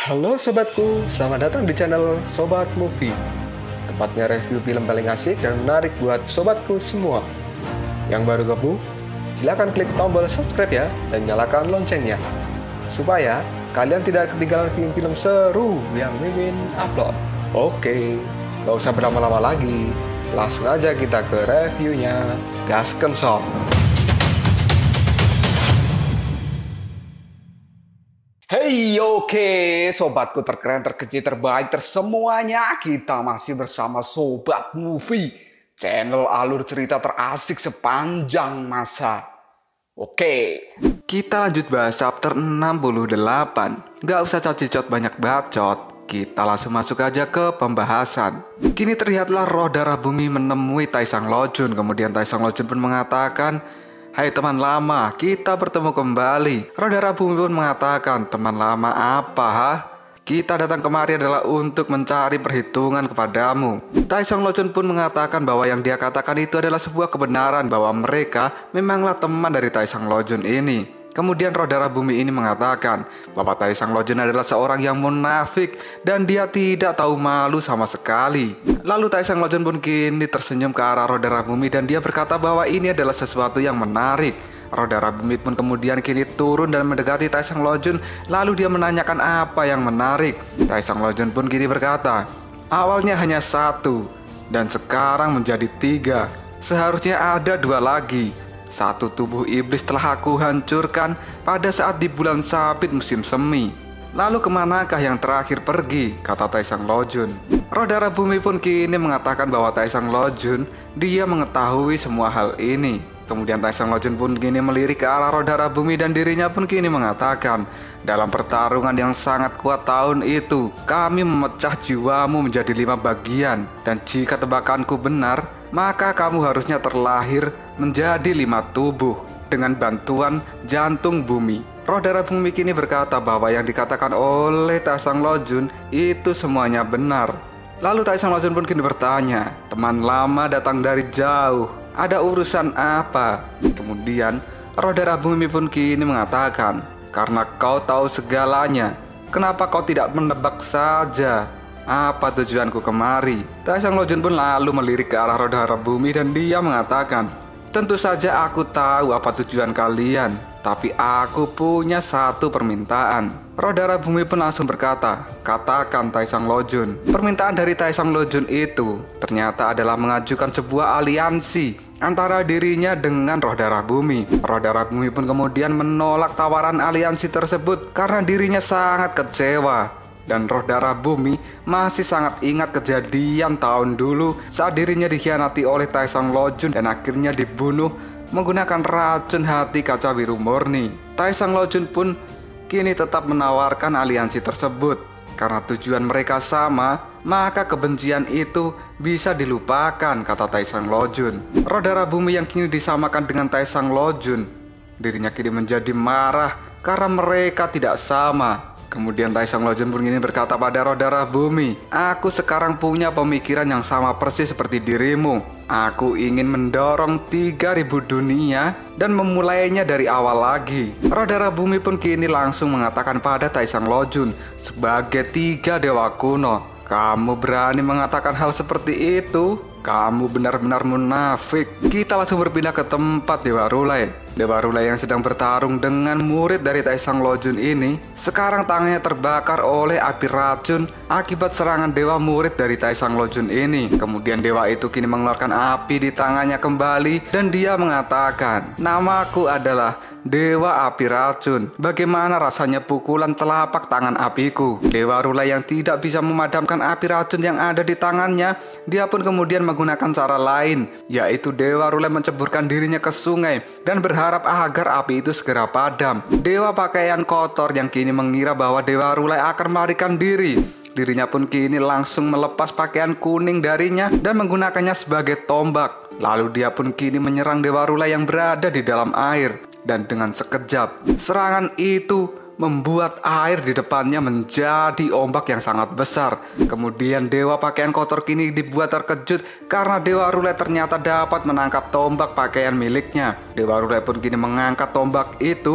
Halo sobatku, selamat datang di channel Sobat Movie. Tempatnya review film paling asik dan menarik buat sobatku semua. Yang baru gabung, silahkan klik tombol subscribe ya dan nyalakan loncengnya, supaya kalian tidak ketinggalan film-film seru yang Mimin upload. Oke, gak usah berlama-lama lagi, langsung aja kita ke reviewnya. Gasken sob. Hey, oke, sobatku terkeren, terkecil, terbaik, tersemuanya. Kita masih bersama Sobat Movie, channel alur cerita terasik sepanjang masa. Oke, kita lanjut bahas chapter 68. Gak usah cacicot banyak bacot, kita langsung masuk aja ke pembahasan. Kini terlihatlah roh darah bumi menemui Taesang Lojun. Kemudian Taesang Lojun pun mengatakan, "Hai teman lama, kita bertemu kembali." Roh darah bumi pun mengatakan, "Teman lama apa, ha? Kita datang kemari adalah untuk mencari perhitungan kepadamu." Taesang Lojun pun mengatakan bahwa yang dia katakan itu adalah sebuah kebenaran, bahwa mereka memanglah teman dari Taesang Lojun ini. Kemudian roh darah bumi ini mengatakan bahwa Taesang Lojun adalah seorang yang munafik dan dia tidak tahu malu sama sekali. Lalu Taesang Lojun pun kini tersenyum ke arah roh darah bumi dan dia berkata bahwa ini adalah sesuatu yang menarik. Roh darah bumi pun kemudian kini turun dan mendekati Taesang Lojun, lalu dia menanyakan apa yang menarik. Taesang Lojun pun kini berkata, "Awalnya hanya satu dan sekarang menjadi 3. Seharusnya ada 2 lagi. Satu tubuh iblis telah aku hancurkan pada saat di bulan sabit musim semi. Lalu kemanakah yang terakhir pergi?" kata Taesang Lojun. Roh darah bumi pun kini mengatakan bahwa Taesang Lojun dia mengetahui semua hal ini. Kemudian Taesang Lojun pun kini melirik ke arah roh darah bumi dan dirinya pun kini mengatakan, "Dalam pertarungan yang sangat kuat tahun itu, kami memecah jiwamu menjadi 5 bagian. Dan jika tebakanku benar, maka kamu harusnya terlahir menjadi 5 tubuh dengan bantuan jantung bumi." Roh darah bumi kini berkata bahwa yang dikatakan oleh Taesang Lojun itu semuanya benar. Lalu Taesang Lojun pun kini bertanya, "Teman lama datang dari jauh, ada urusan apa?" Kemudian roh darah bumi pun kini mengatakan, "Karena kau tahu segalanya, kenapa kau tidak menebak saja apa tujuanku kemari?" Taesang Lojun pun lalu melirik ke arah roh darah bumi dan dia mengatakan, "Tentu saja aku tahu apa tujuan kalian, tapi aku punya satu permintaan." Roh darah bumi pun langsung berkata, "Katakan Taesang Lojun." Permintaan dari Taesang Lojun itu ternyata adalah mengajukan sebuah aliansi antara dirinya dengan roh darah bumi. Roh darah bumi pun kemudian menolak tawaran aliansi tersebut karena dirinya sangat kecewa. Dan roh darah bumi masih sangat ingat kejadian tahun dulu saat dirinya dikhianati oleh Taesang Lojun dan akhirnya dibunuh menggunakan racun hati kaca biru murni. Taesang Lojun pun kini tetap menawarkan aliansi tersebut. Karena tujuan mereka sama, maka kebencian itu bisa dilupakan, kata Taesang Lojun. Roh darah bumi yang kini disamakan dengan Taesang Lojun, dirinya kini menjadi marah karena mereka tidak sama. Kemudian Taesang Lojun pun kini berkata pada roh darah bumi, "Aku sekarang punya pemikiran yang sama persis seperti dirimu. Aku ingin mendorong 3.000 dunia dan memulainya dari awal lagi." Roh darah bumi pun kini langsung mengatakan pada Taesang Lojun, "Sebagai 3 dewa kuno, kamu berani mengatakan hal seperti itu? Kamu benar-benar munafik." Kita langsung berpindah ke tempat Dewa Rulai. Dewa Rulai yang sedang bertarung dengan murid dari Taesang Lojun ini sekarang tangannya terbakar oleh api racun akibat serangan dewa murid dari Taesang Lojun ini. Kemudian dewa itu kini mengeluarkan api di tangannya kembali dan dia mengatakan, "Namaku adalah Dewa Api Racun. Bagaimana rasanya pukulan telapak tangan apiku?" Dewa Rulai yang tidak bisa memadamkan api racun yang ada di tangannya, dia pun kemudian menggunakan cara lain, yaitu Dewa Rulai menceburkan dirinya ke sungai dan berharap agar api itu segera padam. Dewa pakaian kotor yang kini mengira bahwa Dewa Rulai akan melarikan diri. Dirinya pun kini langsung melepas pakaian kuning darinya dan menggunakannya sebagai tombak. Lalu dia pun kini menyerang Dewa Rulai yang berada di dalam air. Dan dengan sekejap, serangan itu membuat air di depannya menjadi ombak yang sangat besar. Kemudian dewa pakaian kotor kini dibuat terkejut karena Dewa Rulai ternyata dapat menangkap tombak pakaian miliknya. Dewa Rulai pun kini mengangkat tombak itu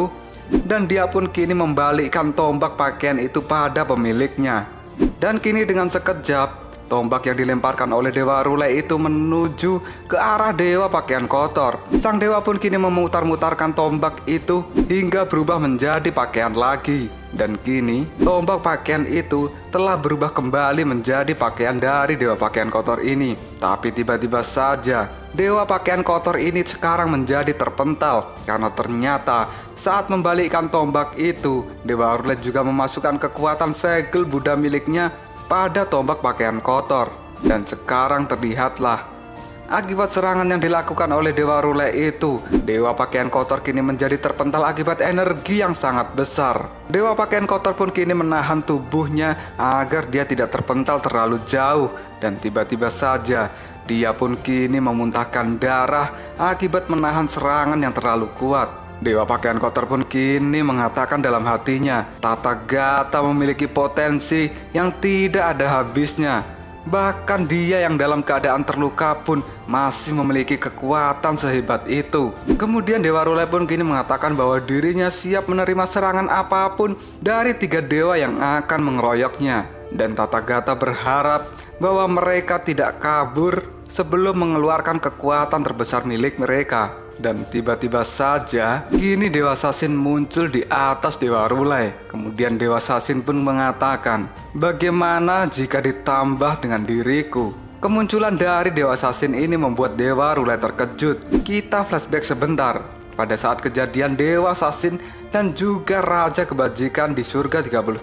Dan dia pun kini membalikkan tombak pakaian itu pada pemiliknya. Dan kini dengan sekejap, tombak yang dilemparkan oleh Dewa Rule itu menuju ke arah Dewa Pakaian Kotor. Sang dewa pun kini memutar-mutarkan tombak itu hingga berubah menjadi pakaian lagi. Dan kini tombak pakaian itu telah berubah kembali menjadi pakaian dari Dewa Pakaian Kotor ini. Tapi tiba-tiba saja Dewa Pakaian Kotor ini sekarang menjadi terpental, karena ternyata saat membalikkan tombak itu, Dewa Rule juga memasukkan kekuatan segel Buddha miliknya pada tombak pakaian kotor. Dan sekarang terlihatlah akibat serangan yang dilakukan oleh Dewa Rule itu, Dewa Pakaian Kotor kini menjadi terpental akibat energi yang sangat besar. Dewa Pakaian Kotor pun kini menahan tubuhnya agar dia tidak terpental terlalu jauh. Dan tiba-tiba saja dia pun kini memuntahkan darah akibat menahan serangan yang terlalu kuat. Dewa Pakaian Kotor pun kini mengatakan dalam hatinya, Tathagata memiliki potensi yang tidak ada habisnya. Bahkan dia yang dalam keadaan terluka pun masih memiliki kekuatan sehebat itu. Kemudian Dewa Rule pun kini mengatakan bahwa dirinya siap menerima serangan apapun dari 3 dewa yang akan mengeroyoknya. Dan Tathagata berharap bahwa mereka tidak kabur sebelum mengeluarkan kekuatan terbesar milik mereka. Dan tiba-tiba saja kini Dewa Sasin muncul di atas Dewa Rule. Kemudian Dewa Sasin pun mengatakan, bagaimana jika ditambah dengan diriku? Kemunculan dari Dewa Sasin ini membuat Dewa Rule terkejut. Kita flashback sebentar pada saat kejadian Dewa Sasin dan juga Raja Kebajikan di Surga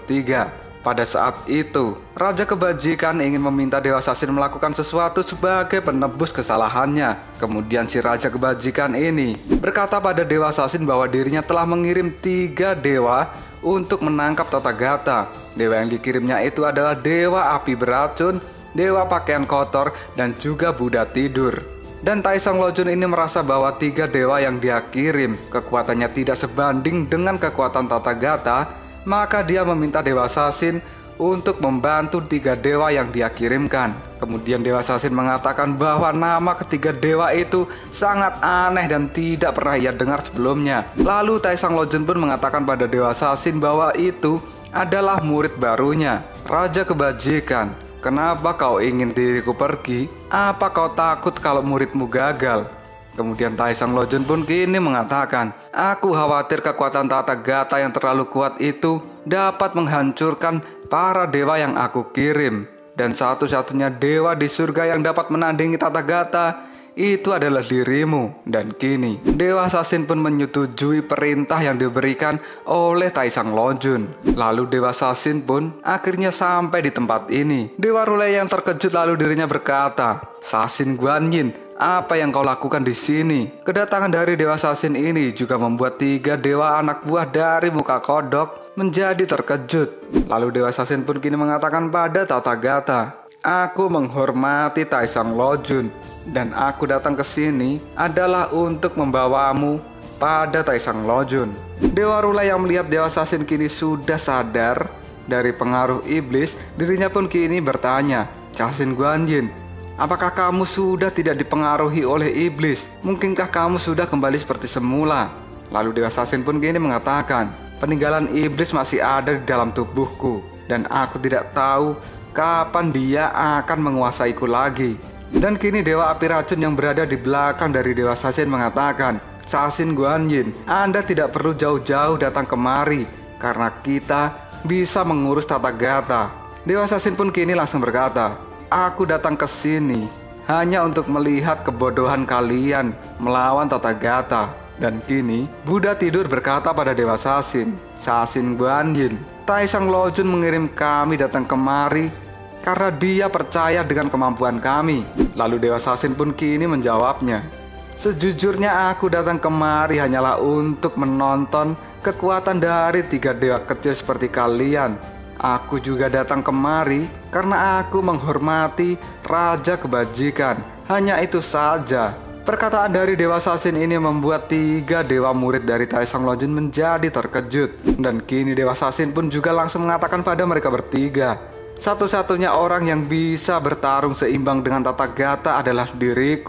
33. Pada saat itu, Raja Kebajikan ingin meminta Dewa Sasin melakukan sesuatu sebagai penebus kesalahannya. Kemudian si Raja Kebajikan ini berkata pada Dewa Sasin bahwa dirinya telah mengirim 3 dewa untuk menangkap Tathagata. Dewa yang dikirimnya itu adalah Dewa Api Beracun, Dewa Pakaian Kotor, dan juga Buddha Tidur. Dan Taisong Lojun ini merasa bahwa 3 dewa yang dia kirim kekuatannya tidak sebanding dengan kekuatan Tathagata. Maka dia meminta Dewa Sasin untuk membantu 3 dewa yang dia kirimkan. Kemudian Dewa Sasin mengatakan bahwa nama ketiga dewa itu sangat aneh dan tidak pernah ia dengar sebelumnya. Lalu Taisong Lojun pun mengatakan pada Dewa Sasin bahwa itu adalah murid barunya, Raja Kebajikan. Kenapa kau ingin diriku pergi? Apa kau takut kalau muridmu gagal? Kemudian Taisong Lojun pun kini mengatakan, aku khawatir kekuatan Tathagata yang terlalu kuat itu dapat menghancurkan para dewa yang aku kirim. Dan satu-satunya dewa di surga yang dapat menandingi Tathagata itu adalah dirimu. Dan kini Dewa Sasin pun menyetujui perintah yang diberikan oleh Taisong Lojun. Lalu Dewa Sasin pun akhirnya sampai di tempat ini. Dewa Rule yang terkejut lalu dirinya berkata, Sasin Guanyin, apa yang kau lakukan di sini? Kedatangan dari Dewa Sasin ini juga membuat 3 dewa anak buah dari muka kodok menjadi terkejut. Lalu Dewa Sasin pun kini mengatakan pada Tathagata, aku menghormati Taisong Lojun dan aku datang ke sini adalah untuk membawamu pada Taisong Lojun. Dewa Rule yang melihat Dewa Sasin kini sudah sadar dari pengaruh iblis, dirinya pun kini bertanya, Sasin Guanyin, apakah kamu sudah tidak dipengaruhi oleh iblis? Mungkinkah kamu sudah kembali seperti semula? Lalu Dewa Sasin pun kini mengatakan, peninggalan iblis masih ada di dalam tubuhku dan aku tidak tahu kapan dia akan menguasaiku lagi. Dan kini Dewa Api Racun yang berada di belakang dari Dewa Sasin mengatakan, Sasin Guanyin, Anda tidak perlu jauh-jauh datang kemari karena kita bisa mengurus Tathagata. Dewa Sasin pun kini langsung berkata, aku datang ke sini hanya untuk melihat kebodohan kalian melawan Tathagata. Dan kini Buddha Tidur berkata pada Dewa Sasin, Sasin Guanyin, Taisong Lojun mengirim kami datang kemari karena dia percaya dengan kemampuan kami. Lalu Dewa Sasin pun kini menjawabnya, sejujurnya aku datang kemari hanyalah untuk menonton kekuatan dari 3 dewa kecil seperti kalian. Aku juga datang kemari karena aku menghormati Raja Kebajikan. Hanya itu saja. Perkataan dari Dewa Sasin ini membuat 3 dewa murid dari Taisong Lojun menjadi terkejut. Dan kini Dewa Sasin pun juga langsung mengatakan pada mereka bertiga, satu-satunya orang yang bisa bertarung seimbang dengan Tathagata adalah diriku.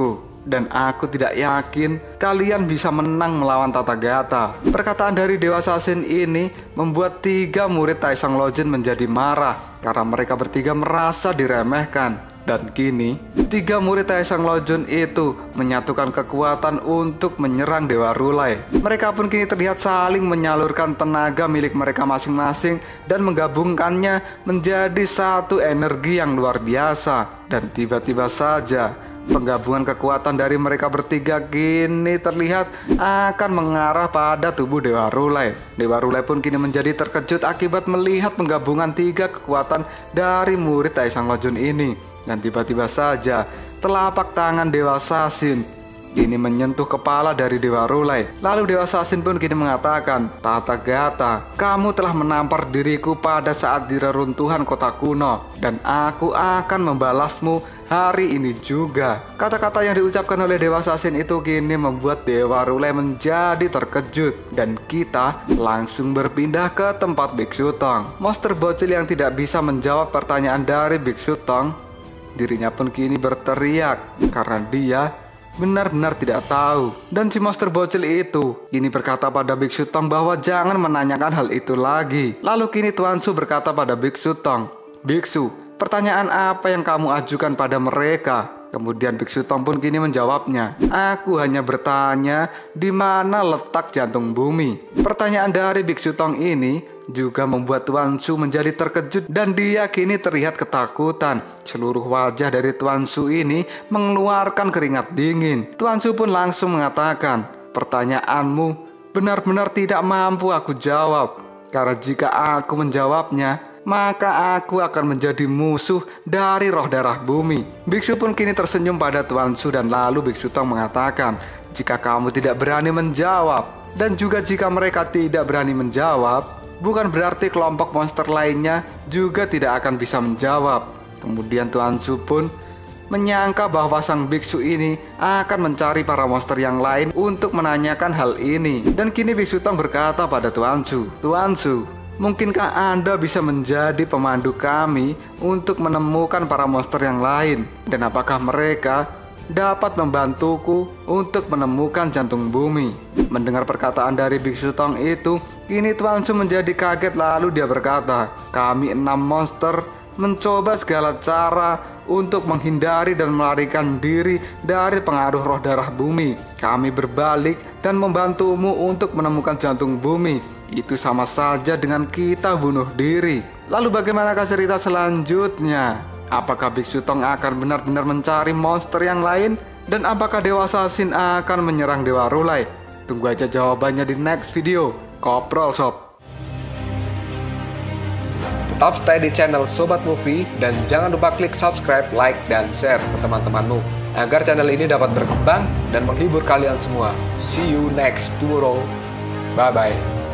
dan aku tidak yakin kalian bisa menang melawan Tathagata. Perkataan dari Dewa Sasin ini membuat 3 murid Taesong Lojun menjadi marah karena mereka bertiga merasa diremehkan. Dan kini 3 murid Taesong Lojun itu menyatukan kekuatan untuk menyerang Dewa Rulai. Mereka pun kini terlihat saling menyalurkan tenaga milik mereka masing-masing dan menggabungkannya menjadi satu energi yang luar biasa. Dan tiba-tiba saja penggabungan kekuatan dari mereka bertiga kini terlihat akan mengarah pada tubuh Dewa Rulai. Dewa Rulai pun kini menjadi terkejut akibat melihat penggabungan 3 kekuatan dari murid Taesong Lojun ini. Dan tiba-tiba saja telapak tangan Dewa Sasin ini menyentuh kepala dari Dewa Rulai. Lalu Dewa Sasin pun kini mengatakan, Tathagata, kamu telah menampar diriku pada saat di reruntuhan kota kuno, dan aku akan membalasmu hari ini juga. Kata-kata yang diucapkan oleh Dewa Sasin itu kini membuat Dewa Rulai menjadi terkejut. Dan kita langsung berpindah ke tempat Biksu Tong. Monster bocil yang tidak bisa menjawab pertanyaan dari Biksu Tong, dirinya pun kini berteriak karena dia benar-benar tidak tahu. Dan si monster bocil itu kini berkata pada Biksu Tong bahwa jangan menanyakan hal itu lagi. Lalu kini Tuan Su berkata pada Biksu Tong, Biksu, pertanyaan apa yang kamu ajukan pada mereka? Kemudian Biksu Tong pun kini menjawabnya, aku hanya bertanya di mana letak jantung bumi. Pertanyaan dari Biksu Tong ini juga membuat Tuan Su menjadi terkejut dan dia kini terlihat ketakutan. Seluruh wajah dari Tuan Su ini mengeluarkan keringat dingin. Tuan Su pun langsung mengatakan, pertanyaanmu benar-benar tidak mampu aku jawab. Karena jika aku menjawabnya, maka aku akan menjadi musuh dari roh darah bumi. Biksu pun kini tersenyum pada Tuan Su dan lalu Biksu Tong mengatakan, jika kamu tidak berani menjawab, dan juga jika mereka tidak berani menjawab, bukan berarti kelompok monster lainnya juga tidak akan bisa menjawab. Kemudian Tuan Su pun menyangka bahwa sang biksu ini akan mencari para monster yang lain untuk menanyakan hal ini. Dan kini Biksu Tong berkata pada Tuan Su, Tuan Su, mungkinkah Anda bisa menjadi pemandu kami untuk menemukan para monster yang lain? Dan apakah mereka dapat membantuku untuk menemukan jantung bumi? Mendengar perkataan dari Biksu Tong itu, kini Tuan Su menjadi kaget lalu dia berkata, kami 6 monster mencoba segala cara untuk menghindari dan melarikan diri dari pengaruh roh darah bumi. Kami berbalik dan membantumu untuk menemukan jantung bumi. Itu sama saja dengan kita bunuh diri. Lalu bagaimanakah cerita selanjutnya? Apakah Biksu Tong akan benar-benar mencari monster yang lain? Dan apakah Dewa Sasin akan menyerang Dewa Rulai? Tunggu aja jawabannya di next video. Koprol Sob. Tetap stay di channel Sobat Movie dan jangan lupa klik subscribe, like, dan share ke teman-temanmu agar channel ini dapat berkembang dan menghibur kalian semua. See you next tomorrow. Bye-bye.